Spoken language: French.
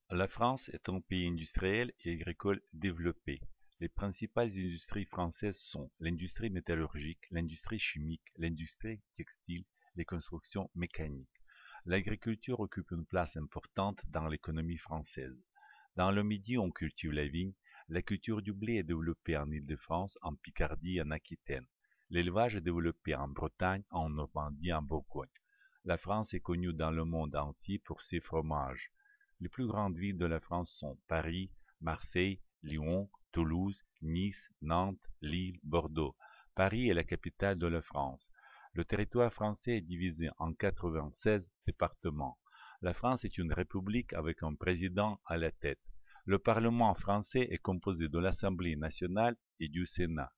La France est un pays industriel et agricole développé. Les principales industries françaises sont l'industrie métallurgique, l'industrie chimique, l'industrie textile, les constructions mécaniques. L'agriculture occupe une place importante dans l'économie française. Dans le Midi, on cultive la vigne. La culture du blé est développée en Île-de-France, en Picardie et en Aquitaine. L'élevage est développé en Bretagne, en Normandie et en Bourgogne. La France est connue dans le monde entier pour ses fromages. Les plus grandes villes de la France sont Paris, Marseille, Lyon, Toulouse, Nice, Nantes, Lille, Bordeaux. Paris est la capitale de la France. Le territoire français est divisé en 96 départements. La France est une république avec un président à la tête. Le Parlement français est composé de l'Assemblée nationale et du Sénat.